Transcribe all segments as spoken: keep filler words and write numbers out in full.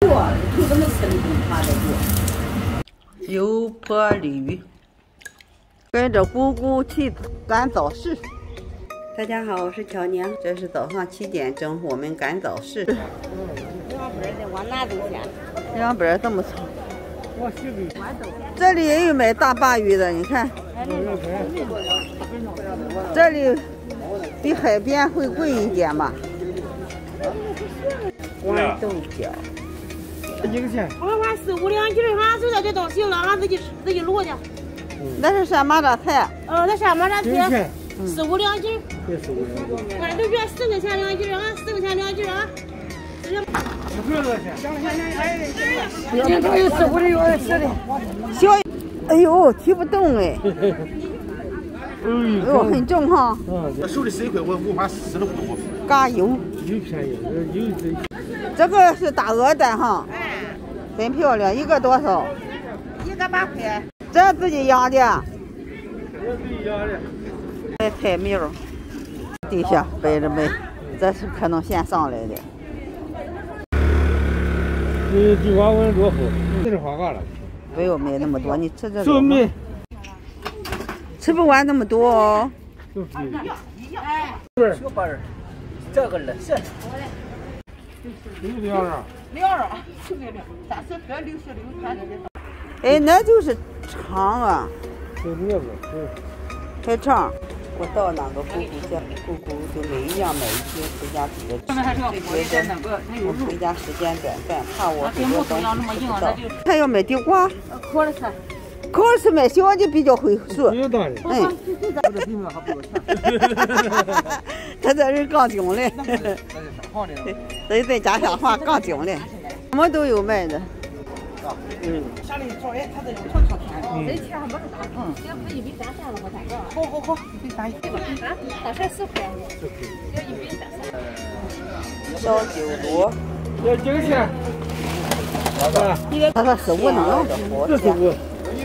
油泼鲤鱼，跟着姑姑去赶早市。大家好，我是乔娘，这是早上七点钟，我们赶早市。 两边的往哪走去？ 两边这么长。这里也有卖大鲅鱼的，你看。这里比海边会贵一点吧。豌豆角。 几个钱？ 我还十五两斤儿，俺手上这东西了，俺自己自己落去。 那是山蚂蚱菜。 哦，那山蚂蚱菜。 十五两斤，豌豆角十块钱两斤啊，十块钱两斤啊。 这都有十五的，有二十的。小，哎呦，提不动哎。哎呦，很重哈。 嗯，手里十一块，我五花四了不？ 嘎油。 有便宜，有这。 这个是大鹅蛋哈，很漂亮，一个多少？ 一个八块。 这自己养的。 我自己养的。 卖菜苗，地下摆着卖，这是可能现上来的。 你地瓜问多好，这是花嘎了。 不要买那么多，你吃这个。没。 吃不完那么多哦。 不是。小把人，这个了是。六两啊。 两啊，三十块六十六，看这个。 哎，那就是长啊。 这那个，对。 太长，我到哪个姑姑家，姑姑就每一样买一些回家煮着吃。这觉得我回家时间短暂，怕我很多东西吃不到。还要买地瓜， 烤着吃， 烤着吃买小的比较会熟。 嗯。 他这人杠精嘞，这在家乡话杠精嘞，什么都有卖的。 嗯， 下里找人，他这有长长天，这钱还没个大坑，这不一比三三了，我看着。好好好，一比三一。大概十块，要一比三三。 小酒螺， 要几个钱？ 他说十五呢， 这十五。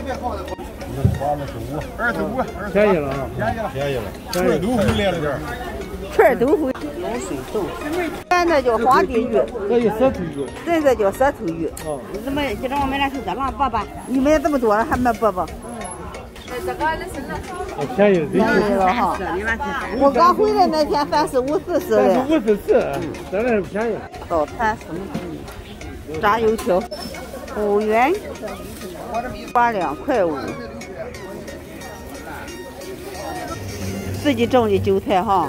二十五，便宜了啊！便宜了，便宜了。这豆腐来了点。 串豆腐，龙水豆，现在叫皇帝鱼， 这叫蛇头鱼， 现在叫蛇头鱼。 哦，怎么今天我买了是这浪粑粑？ 你买这么多了还买粑粑？ 这个那是那。 便宜便宜了哈！我刚回来那天三十五四十的。 三十五四十，当然是便宜了。 早餐什么都有，炸油条，五元，八两块五。自己种的韭菜哈。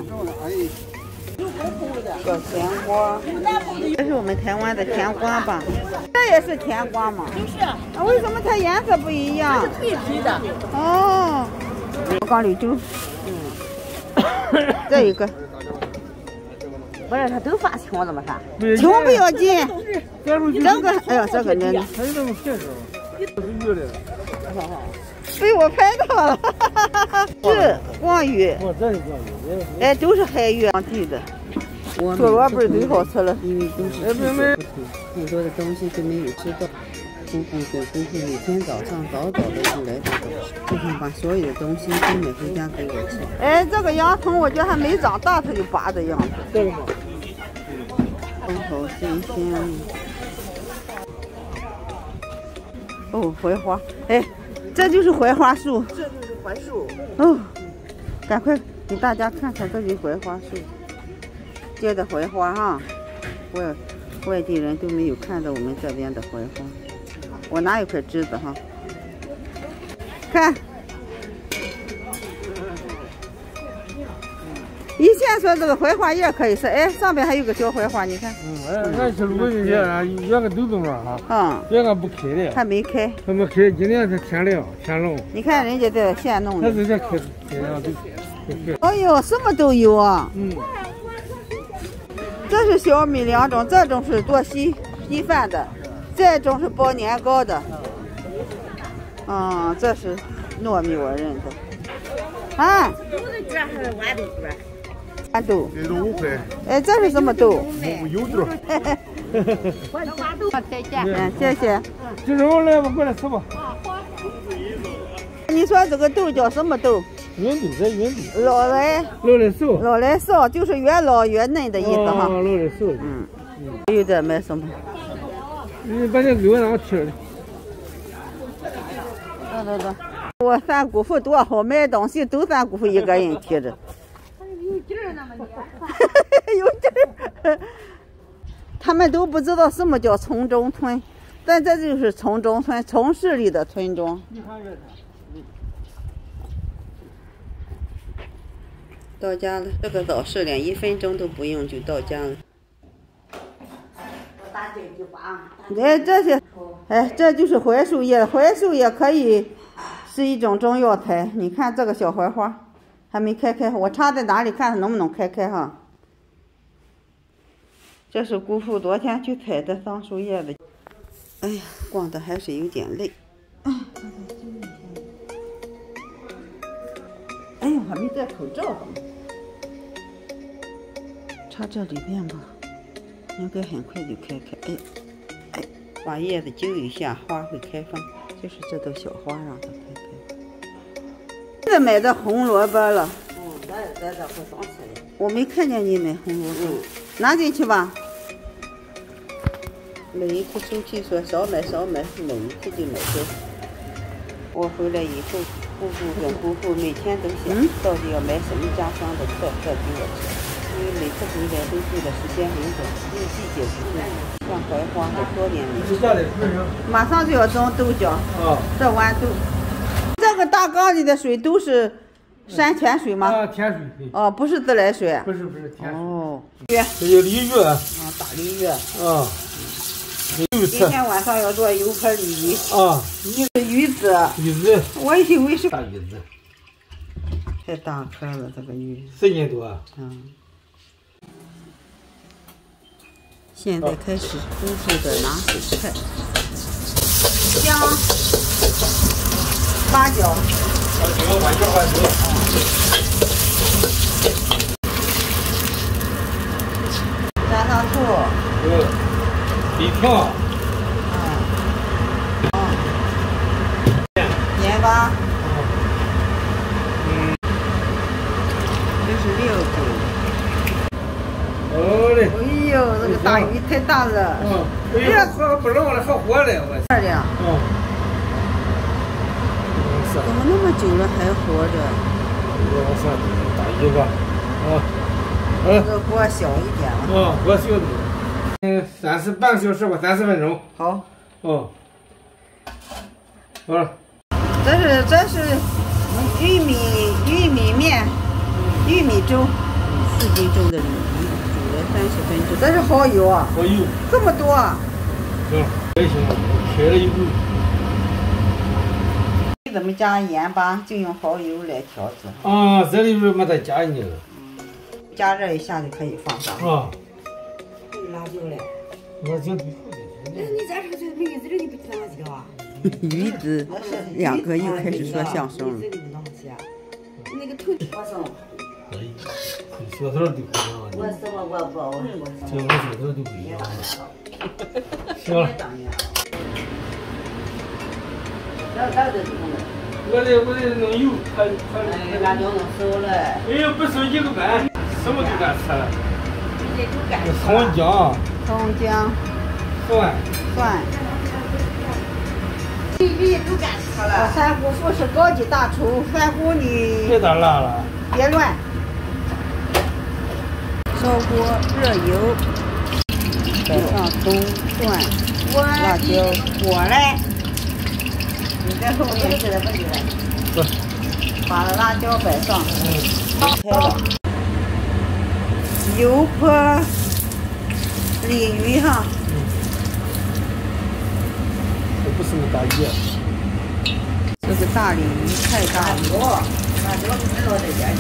小甜瓜，这是我们台湾的甜瓜吧？这也是甜瓜吗？ 就是。 啊，为什么它颜色不一样？ 这是脆皮的。 哦。刚绿豆。嗯。这一个。 不是，它都发青，怎么发？ 青不要紧。 这个，哎呀，这个呢？ 还有那种片子，都是鱼的。 被我拍到了，是黄鱼。 哦，这是黄鱼。 哎，都是海鱼当地的。 做萝卜最好吃了， 因为都是吃不出，很多的东西都没有吃到。姑姑跟姑姑每天早上早早的就来到早市，就想把所有的东西都买回家给我吃。 哎，这个洋葱我觉得还没长大，它就拔的样子。 这个嘛， 都好新鲜。哦，槐花，哎，这就是槐花树。 这就是槐树。 哦，赶快给大家看看这里槐花树。 结的槐花哈，外外地人都没有看到我们这边的槐花。我拿一块枝子哈，看。以前说这个槐花叶可以吃，哎，上边还有个小槐花，你看。 嗯，俺是录进去啊，原个豆豆嘛哈。嗯。原个不开的。 还没开。 还没开，今年是天凉天冷。 你看人家在现弄的。 他是在开开呀都。 哎呦，什么都有啊。嗯。 这是小米两种，这种是做稀稀饭的，这种是包年糕的。嗯，这是糯米，我认得。啊。 豆子卷还是豌豆卷？ 豌豆。 这都五块。 哎，这是什么豆？ 有豆。 豌豆。再见。 嗯，谢谢。 就是我来吧，过来吃吧。 你说这个豆叫什么豆？ 圆豆在圆豆， 老来老来少， 老来少就是越老越嫩的意思哈。 老来少， 嗯，还有这卖什么？ 你把这肉让我切了。 等等等，我三姑父多好，买东西都三姑父一个人提着。 有劲儿那么的。 有劲儿。他们都不知道什么叫村中村，但这就是村中村，城市里的村庄。到家了，这个早市连一分钟都不用就到家了。哎，这些，哎，这就是槐树叶，槐树叶可以是一种中药材。你看这个小槐花还没开开，我插在哪里看它能不能开开哈？这是姑父昨天去采的桑树叶的。哎呀，逛的还是有点累。哎呦，还没戴口罩呢。插这里边吧，应该很快就开开。哎，哎，把叶子揪一下，花会开放。就是这朵小花让它开开。现在买的红萝卜了。嗯，咱也在这不上吃的。我没看见你买红萝卜。嗯，拿进去吧。每一次收据说少买少买，每一次就买多。我回来以后，姑姑跟姑父每天都想，嗯、到底要买什么家乡的菜菜给我吃。因为每次回来都住的时间很短，因为季节不对，像槐花还多年没吃。马上就要种豆角，哦，这豌豆。这个大缸里的水都是山泉水吗？ 啊，甜水。 哦，不是自来水。 不是不是甜水。 哦。 这有鲤鱼。啊， 大鲤鱼。 啊。 今天晚上要做油泼鲤鱼。啊。鱼子。 鱼子。 我以为是大鱼子。 太大颗了，这个鱼。 四斤多。 嗯。现在开始姑父的拿手菜，姜、八角。加上醋。嗯。 底条。 嗯。盐巴。嗯。这是料酒。 好嘞。 哎呦，这个大鱼太大了。 嗯。哎呀，好不让了，好活了我。 二两。 嗯。 怎么那么久了还活着？ 我算大鱼吧。啊。 这个锅小一点了。 嗯，锅小点。嗯，三十半个小时吧，三十分钟。 好。 哦。好了。 这是这是玉米玉米面，玉米粥，四斤重的鲤鱼，煮了三十分钟。这是蚝油啊。 蚝油。 这么多啊。 行，还行，开了一步。 你怎么加盐巴？就用蚝油来调制。 啊，这里边没得加呢。 嗯。加热一下就可以放上。 啊。 辣椒嘞。 辣椒对。 那你咋说这鱼子里不加辣椒啊？ 鱼子，两个又开始说相声了。 那个头，我说。 可以，小头都不一样。 我说我我我我。 这我小头都不一样。行了。我得我得弄油，还还辣椒弄熟了。 哎呀，不熟一个半，什么都敢吃了。 葱姜。 葱姜。 蒜。 蒜。 鱼鱼都敢吃了。 三姑父是高级大厨，三姑你别打辣了， 别乱。烧锅热油，摆上葱、蒜、辣椒，火来。你在后面是不是？把辣椒摆上，开了。油泼鲤鱼哈。 不是那大鱼。 这个大鲤鱼太大了。辣椒不知道在家里。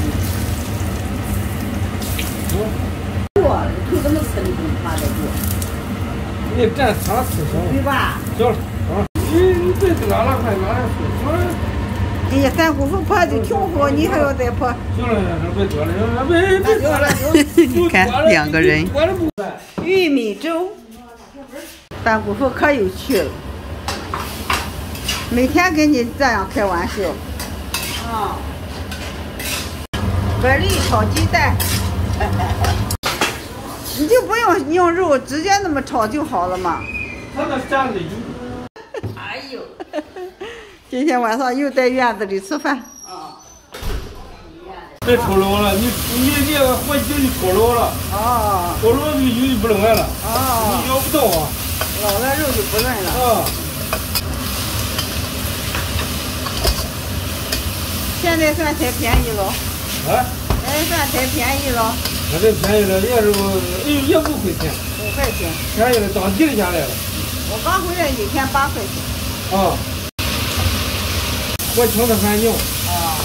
做，你怎么吃你不怕的做？ 你蘸汤吃行了。 对吧？ 行了，啊，你你别拉了，快拉了，行了。 哎呀，三姑父泼就挺好，你还要再泼。 行了，别多了，别别多了。 你看两个人。玉米粥，三姑父可有趣了。每天跟你这样开玩笑。啊。蛤蜊炒鸡蛋，你就不用用肉，直接那么炒就好了嘛。 他那家里有。 哎呦，今天晚上又在院子里吃饭。啊。 别炒老了，你你这个火酒就炒老了。 哦。 炒老就油就不嫩了。 哦。 你咬不动啊。 老了肉就不嫩了。 啊。 现在算才便宜了。 啊？ 现在算才便宜了。 现在便宜了，也是也也五块钱。 五块钱。 便宜了，当地的下来了。 我刚回来一天八块钱。 啊。我清的很牛。 啊。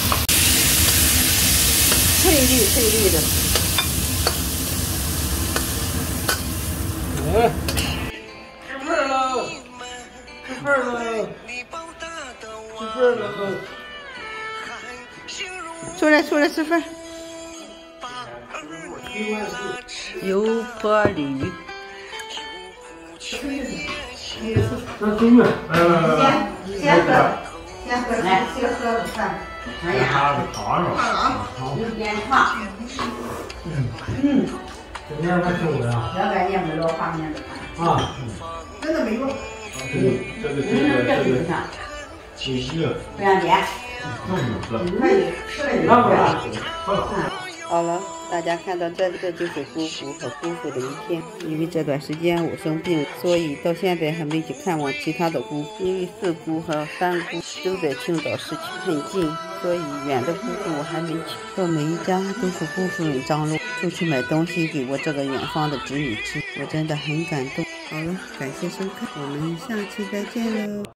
翠绿翠绿的。 嗯。吃饭了，吃饭了，吃饭了。 出来出来吃饭。油泼鲤。 那走远，来来来来。 先先喝，先喝，来先喝个饭。哎呀， 烫了， 有点烫。嗯。 这面还挺稳啊。 两百年没老画面的看。啊。真的没有。 这个这个这个这个。继续。 不让点。可以，吃了一个。好了，大家看到这个就是姑姑和姑父的一天。因为这段时间我生病，所以到现在还没去看望其他的姑。因为四姑和三姑都在青岛市区很近，所以远的姑姑我还没去。到每一家都是姑夫人张罗出去买东西给我这个远方的侄女吃，我真的很感动。好了，感谢收看，我们下期再见喽。